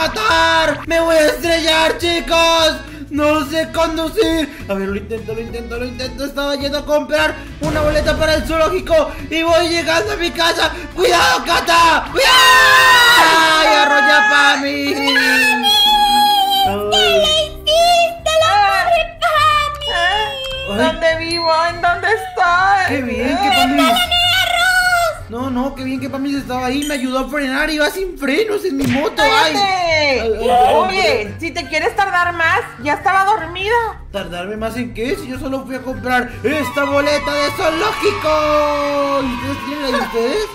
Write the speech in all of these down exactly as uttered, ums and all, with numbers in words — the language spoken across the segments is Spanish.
matar! ¡Me voy a estrellar, chicos! ¡No sé conducir! A ver, lo intento, lo intento, lo intento. Estaba yendo a comprar una boleta para el zoológico y voy llegando a mi casa. ¡Cuidado, Cata! ¡Cuidado! ¡Ay, arrollé a Pami! ¿Qué le hiciste, la pobre Pami? ¿Dónde vivo? ¿En dónde estoy? ¡Qué bien que Pami! No, no, qué bien que Pami estaba ahí. Me ayudó a frenar. Iba sin frenos en mi moto. ¡Ay! Ay, ay, ay, oye, si te quieres tardar más, ya estaba dormida. ¿Tardarme más en qué? Si yo solo fui a comprar esta boleta de zoológico. ¿Y ustedes tienen la de ustedes?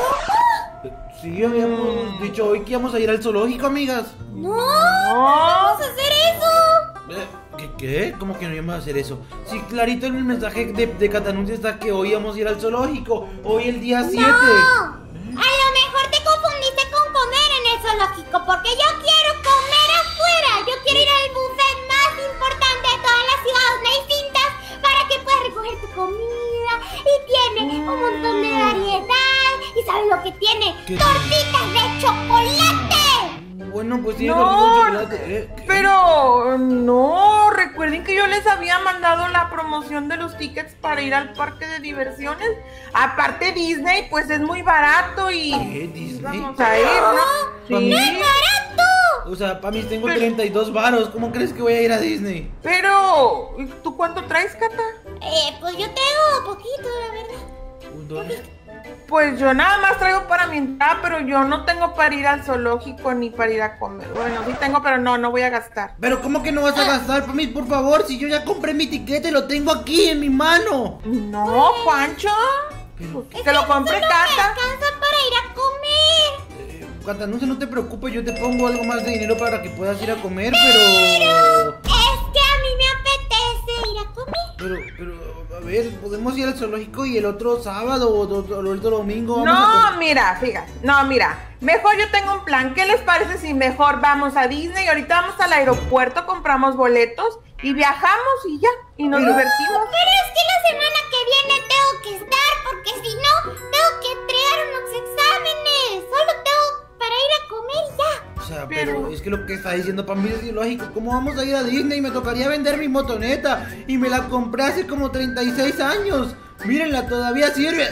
Sí, habíamos dicho hoy que íbamos a ir al zoológico, amigas. No, no vamos a hacer eso. Eh, ¿Qué? ¿Qué? ¿Cómo que no íbamos a hacer eso? Sí, clarito en el mensaje de, de Catanuncia está que hoy íbamos a ir al zoológico. Hoy el día siete. No, a lo mejor te confundiste con comer en el zoológico, porque yo quiero comer afuera. Yo quiero ir al buffet más importante de todas las ciudades distintas para que puedas recoger tu comida. Y tiene un montón de variedad. ¿Y sabes lo que tiene? ¿Qué ¡Tortitas de chocolate! Bueno, pues tiene No, tortitas de chocolate. ¿Eh? ¿Qué? pero no, recuerden que yo les había mandado la promoción de los tickets para ir al parque de diversiones. Aparte Disney, pues es muy barato y ¿Qué? ¿Disney? vamos a ir, ¿no? Sí. ¡No es barato! O sea, Pami, tengo Pero- treinta y dos varos. ¿Cómo crees que voy a ir a Disney? Pero, ¿tú cuánto traes, Cata? Eh, pues yo tengo poquito, la verdad. ¿Un dólar? Pues yo nada más traigo para mi entrada, pero yo no tengo para ir al zoológico ni para ir a comer. Bueno, sí tengo, pero no, no voy a gastar. Pero ¿cómo que no vas a gastar, Pami? Por favor, si yo ya compré mi tiquete, lo tengo aquí en mi mano. No, Juancho. Pero, Que lo compre Solo me Cata. alcanza para ir a comer. eh, Catanuncia, no te preocupes, yo te pongo algo más de dinero para que puedas ir a comer, Pero pero... es que a mí me apetece ir a comer. Pero, pero, a ver, podemos ir al zoológico y el otro sábado o, do- o el otro domingo vamos a No, comer. mira, fíjate. No, mira. Mejor yo tengo un plan. ¿Qué les parece si mejor vamos a Disney? Ahorita vamos al aeropuerto, compramos boletos y viajamos y ya. Y nos Pero- divertimos. Pero es que la semana que viene tengo que estar, porque si no, tengo que entregar unos exámenes. Solo tengo para ir a comer y ya. O sea, pero, Pero- es que lo que está diciendo para mí es ilógico. ¿Cómo vamos a ir a Disney? Me tocaría vender mi motoneta y me la compré hace como treinta y seis años. Mírenla, todavía sirve.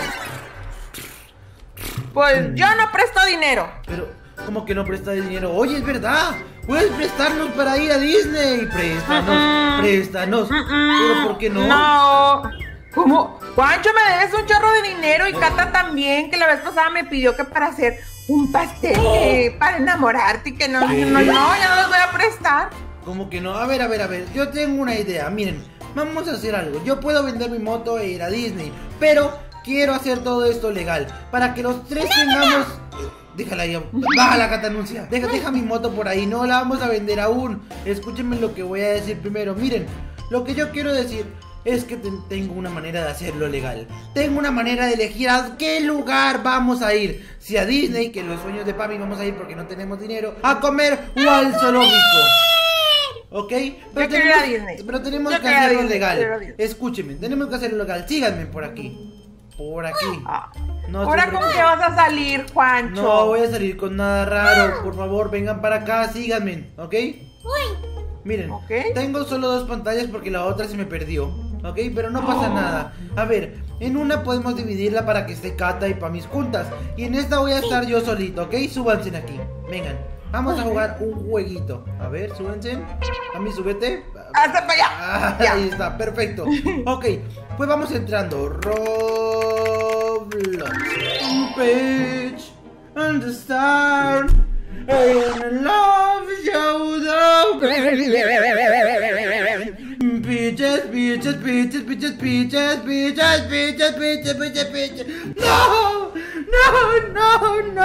Pues yo no presto dinero. Pero, ¿cómo que no presta dinero? Oye, es verdad. Puedes prestarnos para ir a Disney. Préstanos, Mm-mm. préstanos. Pero, ¿por qué no? No. ¿Cómo? Juancho, me debes un chorro de dinero y Cata también, que la vez pasada me pidió que para hacer un pastel eh, para enamorarte y que no, ¿Qué? no, no, ya no los voy a prestar. ¿Cómo que no? A ver, a ver, a ver. Yo tengo una idea. Miren, vamos a hacer algo. Yo puedo vender mi moto e ir a Disney, pero quiero hacer todo esto legal para que los tres tengamos. Eh, Déjala ahí. Baja la Catanuncia. Deja, deja mi moto por ahí. No la vamos a vender aún. Escúchenme lo que voy a decir primero. Miren, lo que yo quiero decir es que te- tengo una manera de hacerlo legal. Tengo una manera de elegir a qué lugar vamos a ir. Si a Disney, que los sueños de Pami vamos a ir porque no tenemos dinero, a comer o al zoológico. ¿Ok? Pero quiero ir a tenemos, Disney. pero tenemos Yo que quiero ir a hacerlo Disney, quiero ir a legal. Disney. Escúchenme, tenemos que hacerlo legal. Síganme por aquí. Por aquí. Ah. No se Ahora, ¿cómo preocupen. que vas a salir, Juancho? No voy a salir con nada raro. Por favor, vengan para acá, síganme, ¿ok? Uy, Miren, Ok. tengo solo dos pantallas porque la otra se me perdió, ¿ok? Pero no pasa nada. A ver, en una podemos dividirla para que esté Cata y Pamis juntas. Y en esta voy a estar yo solito, ¿ok? Súbanse aquí, vengan. Vamos a jugar un jueguito. A ver, súbanse. Pamis, súbete. ¡Hasta para allá! Ah, Ya. ahí está, perfecto. Ok, pues vamos entrando. Roblox page and the star. I wanna love you though. Peaches, peaches, peaches, peaches, peaches, peaches, peaches, peaches, peaches, peaches. No, no, no,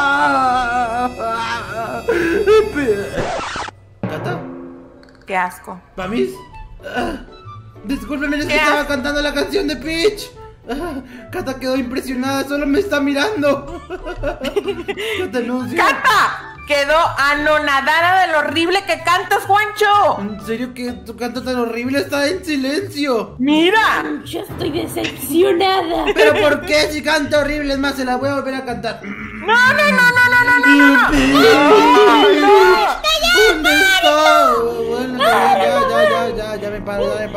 no. ¿Cata? ¡Qué asco! ¿Pamis? Ah, discúlpeme, es que ¿Qué estaba haces? cantando la canción de Peach. Ah, Cata quedó impresionada, solo me está mirando. Cata, no, sí. ¡Cata! Quedó anonadada de lo horrible que cantas, Juancho. ¿En serio que tu canto tan horrible está en silencio? ¡Mira! yo estoy decepcionada. ¿Pero por qué si canta horrible? Es más, se la voy a volver a cantar. ¡No, no, no, no, no, no, no, no! Peach.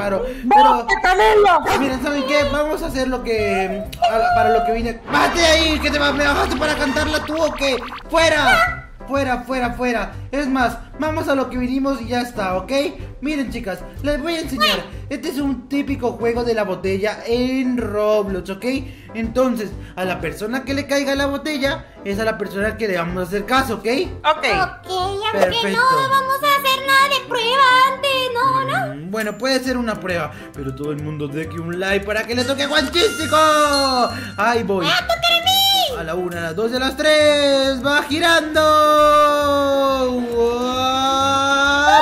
raro. Pero, Canelo! miren, ¿saben qué? Vamos a hacer lo que... a- para lo que vine... ¡Bájate de ahí! ¿Que te va- me bajaste para cantarla tú o qué? ¡Fuera! Fuera, fuera, fuera. Es más, vamos a lo que vinimos y ya está, ¿ok? Miren, chicas, les voy a enseñar. Este es un típico juego de la botella en Roblox, ¿ok? Entonces, a la persona que le caiga la botella es a la persona que le vamos a hacer caso, ¿ok? Ok. Ok, aunque Perfecto. no vamos a hacer nada de prueba antes, ¿no? ¿No? Mm, Bueno, puede ser una prueba, pero todo el mundo deje un like para que le toque a Juanchístico. Ahí voy. ¡Ah, toca a mí! A la una, a las dos y a las tres. ¡Va girando! ¡Uap!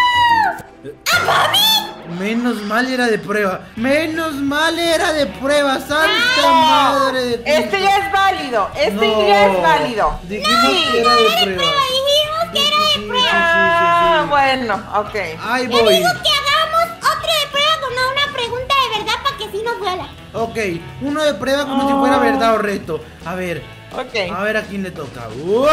Menos mal era de prueba. Menos mal era de prueba. ¡Santa madre de Cristo! Este ya es válido. Este No, ya es válido. Dijimos que era de prueba. Dijimos que era de Sí, sí, prueba. Ah, sí, sí. bueno, ok. Ahí Yo voy. digo que hagamos otro de prueba con una pregunta de verdad para que sí nos duela. Ok, uno de prueba como si fuera verdad o reto. A ver, Ok. a ver a quién le toca. ¡Ué!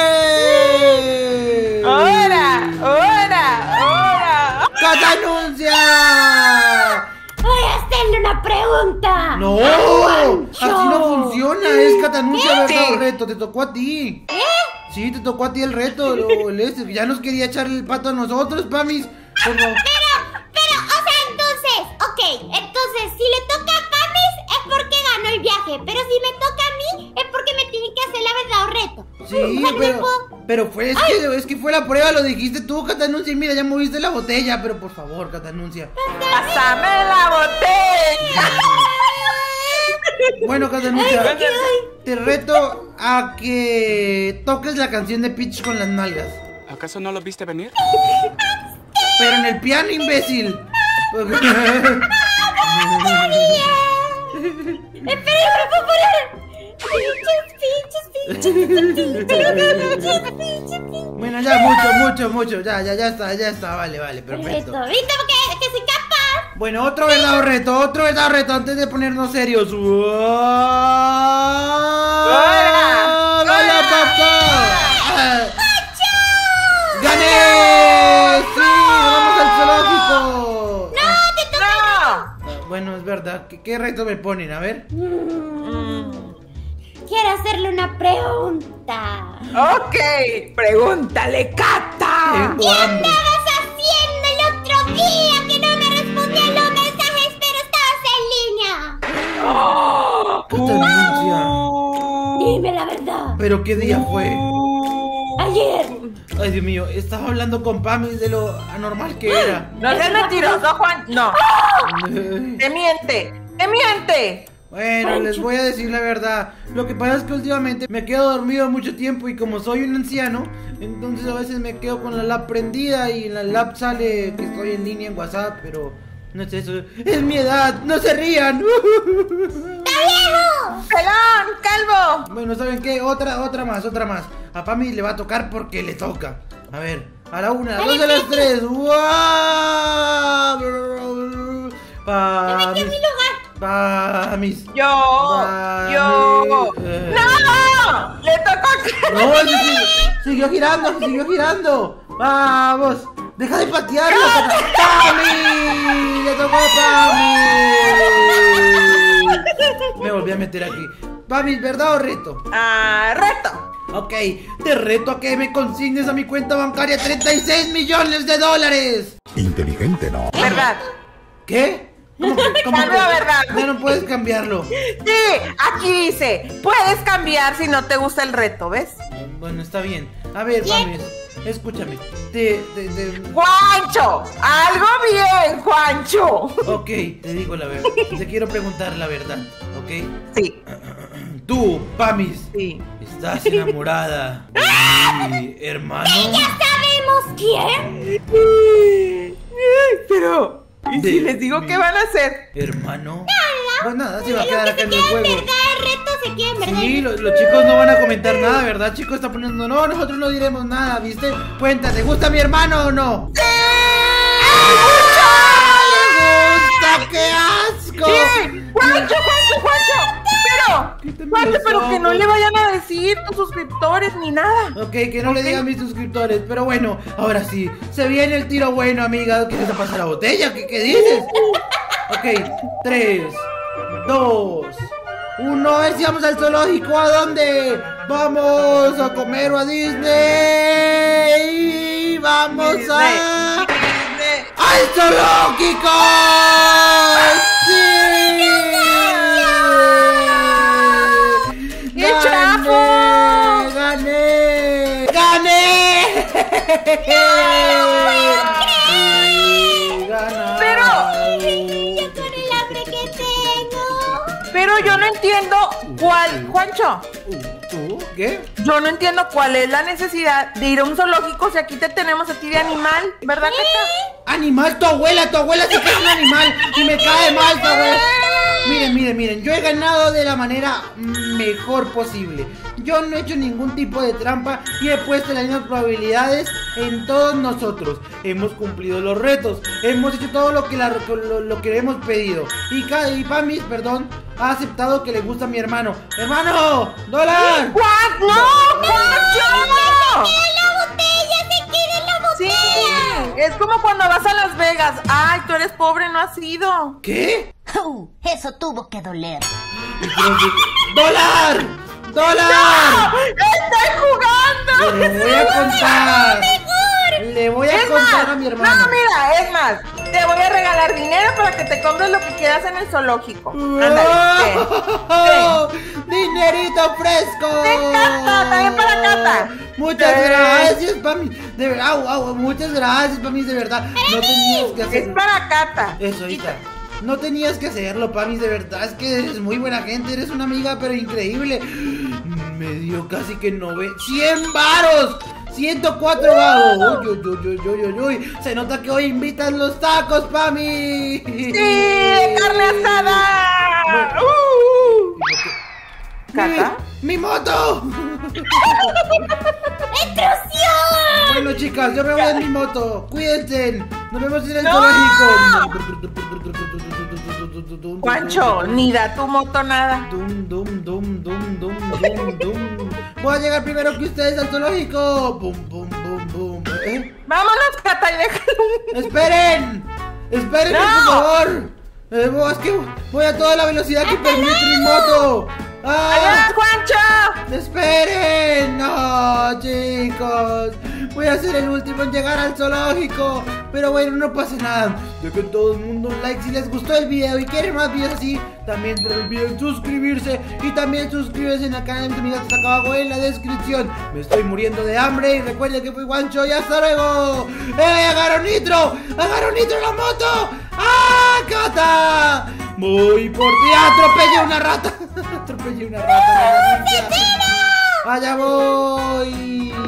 ¡Ahora! ¡Ahora! ¡Ahora! ¡Cata anuncia! Voy a hacerle una pregunta. ¡No! Juancho. Así no funciona. Es Cata anuncia verdad Sí. o reto. Te tocó a ti. ¿Eh? Sí, te tocó a ti el reto. Lo- el este. Ya nos quería echar el pato a nosotros, Pamis. Por favor. Pero, pero, o sea, entonces, ok, entonces, si le toca a Pamis es porque ganó el viaje, pero si me toca a mí es porque me tiene que hacer la verdad o reto. Sí, O sea, no pero, puedo- pero fue, es que, es que fue la prueba, lo dijiste tú, Catanuncia, y mira, ya moviste la botella, pero por favor, Catanuncia. ¡Pásame la botella! Bueno, Catanuncia, Ay, ay. te reto a que toques la canción de Peach con las nalgas. ¿Acaso no lo viste venir? Pero en el piano, imbécil. Espera, me puedo parar. Pinches, pinches, pinches, pinches, pinches, pinches. Bueno, ya, mucho, mucho, mucho, ya, ya, ya está, ya está, vale, vale, perfecto. Reto, ¿viste? Porque que soy capaz. Bueno, otro verdadero reto, otro verdadero reto antes de ponernos serios. ¡Hola! ¡Hola, papá! ¡Gané! ¡Sí! ¡Vamos al zoológico! No, te toca. ¡No! Ah, Bueno, es verdad. ¿Qué, qué reto me ponen? A ver. Quiero hacerle una pregunta. Ok, pregúntale, Cata. Tengo ¿Qué hambre. andabas haciendo el otro día que no me respondías los mensajes, pero estabas en línea? ¿Qué te anuncia? Dime la verdad. ¿Pero qué día fue? Ayer. Ay, Dios mío, estaba hablando con Pami de lo anormal que era. No seas mentiroso, Juan. No, te miente, te miente. Bueno, les voy a decir la verdad. Lo que pasa es que últimamente me quedo dormido mucho tiempo y como soy un anciano, entonces a veces me quedo con la lap prendida y en la lap sale que estoy en línea en WhatsApp, pero no es eso. Es mi edad, no se rían. Pelón, calvo. Bueno, ¿saben qué? Otra, otra más, otra más. A Pami le va a tocar porque le toca. A ver, a la una, a las dos, a las tres. ¡Guau! Me metí en Pamis. mi lugar. Pamis. Yo, Dale. yo. Eh. ¡No! Le tocó a No, sí, sí, siguió girando, siguió girando. Vamos, deja de patearlo. ¡Pami! Le tocó a Pami. Me volví a meter aquí. Pami, ¿verdad o reto? Ah, reto. Ok, te reto a que me consignes a mi cuenta bancaria treinta y seis millones de dólares. Inteligente, ¿no? ¿Verdad? ¿Qué? ¿Cómo que- cómo Cambio que- de verdad. Ya no puedes cambiarlo. Sí, aquí dice, puedes cambiar si no te gusta el reto, ¿ves? Bueno, está bien. A ver, Pami, escúchame. Te, te, te... Juancho, algo bien, Juancho. Ok, te digo la verdad. Te quiero preguntar la verdad, ¿ok? Sí, Tú, Pamis, sí. estás enamorada de mi hermano. Ya sabemos quién. Pero, ¿y De si les digo mi qué van a hacer? ¿Hermano? Pues nada, se va a Lo quedar que acá se en el queda en juego. verdad, el reto se queda en verdad. Sí, los, los chicos no van a comentar nada, ¿verdad? Chicos, está poniendo, no, nosotros no diremos nada, ¿viste? Cuenta, ¿te gusta mi hermano o no? ¡Sí! ¡Le gusta! ¡Qué asco! ¡Sí! ¡Juancho, Juancho, Juancho! ¡Pero Juancho. Quítame Juancho, los pero que no ojos. le vayan a decir tus suscriptores ni nada. Ok, que no le Ok. digan a mis suscriptores. Pero bueno, ahora sí. Se viene el tiro bueno, amiga. ¿Qué te pasa la botella? ¿Qué, qué dices? Ok, tres, dos, uno. A ver si vamos al zoológico. ¿A dónde? Vamos a comer o a Disney. Vamos a... ¡al zoológico! ¡Sí! ¡Qué chafo! ¡Gané! ¡Gané! Sí, ganado. Yo con el hambre que tengo. Pero yo no entiendo cuál, Juancho. ¿Tú? ¿Qué? Yo no entiendo cuál es la necesidad de ir a un zoológico si aquí te tenemos a ti de animal, ¿verdad, Cata? Animal, tu abuela, tu abuela sí que es un animal y me cae mal tu abuela. Miren, miren, miren, yo he ganado de la manera mejor posible. Yo no he hecho ningún tipo de trampa y he puesto las mismas probabilidades en todos nosotros. Hemos cumplido los retos, hemos hecho todo lo que, la- lo, lo que hemos pedido. Y, Ca- y Pamis, perdón, ha aceptado que le gusta a mi hermano. ¡Hermano! ¡Dólar! ¡Juan! ¡No! ¡Juancho! ¡La botella! ¡Se queda en la Sí, botella! es como cuando vas a Las Vegas. Ay, tú eres pobre, no has ido. ¿Qué? Uh, eso tuvo que doler. ¡Dólar! ¡Dólar! ¡No! ¡Estoy jugando! Le voy a contar. Le voy a Es contar más, a mi hermano. no, mira, es más, te voy a regalar dinero para que te compres lo que quieras en el zoológico. Ándale, ¡Oh! ¡Dinerito fresco! Ten, Cata, también para Cata. Muchas Ten. gracias, Pami. De verdad, au, au, muchas gracias, Pami, de verdad. No tenías que Es hacerlo. para Cata. Eso, ahorita. No tenías que hacerlo, Pami, de verdad. Es que eres muy buena gente, eres una amiga, pero increíble. Me dio casi que nove... ¡cien varos! ciento cuatro varos. Uy, uy, uy, uy, uy, uy. Se nota que hoy invitan los tacos, Pami. ¡Sí, de carne asada! Uh. ¿Cata? ¡Mi, mi moto! ¡Intrusión! Bueno, chicas, yo me voy en mi moto. Cuídense. Nos vemos en el ¡No! zoológico. Juancho, ni da tu moto nada. Dum, dum, dum, dum, dum, dum, dum. Voy a llegar primero que ustedes al zoológico. Bum, bum, bum, bum. ¿Eh? Vámonos, Cata, y déjalo. ¡Esperen! ¡Esperen, ¡No! por favor! Eh, es que voy a toda la velocidad que permite mi moto. ¡Ah! ¡Adiós, Juancho! ¡Esperen! ¡No, chicos! Voy a ser el último en llegar al zoológico. Pero bueno, no pasa nada. Dejen todo el mundo un like si les gustó el video y quieren más videos así. También no olviden suscribirse. Y también suscríbanse en el canal de mis amigas que está acá abajo en la descripción. Me estoy muriendo de hambre. Y recuerden que fui Juancho y hasta luego. ¡Eh! ¡Agarro nitro! ¡Agarro nitro en la moto! ¡Ah, Cata! Voy por ti. ¡Atropellé una rata! Atropellé una rata. ¡Allá voy!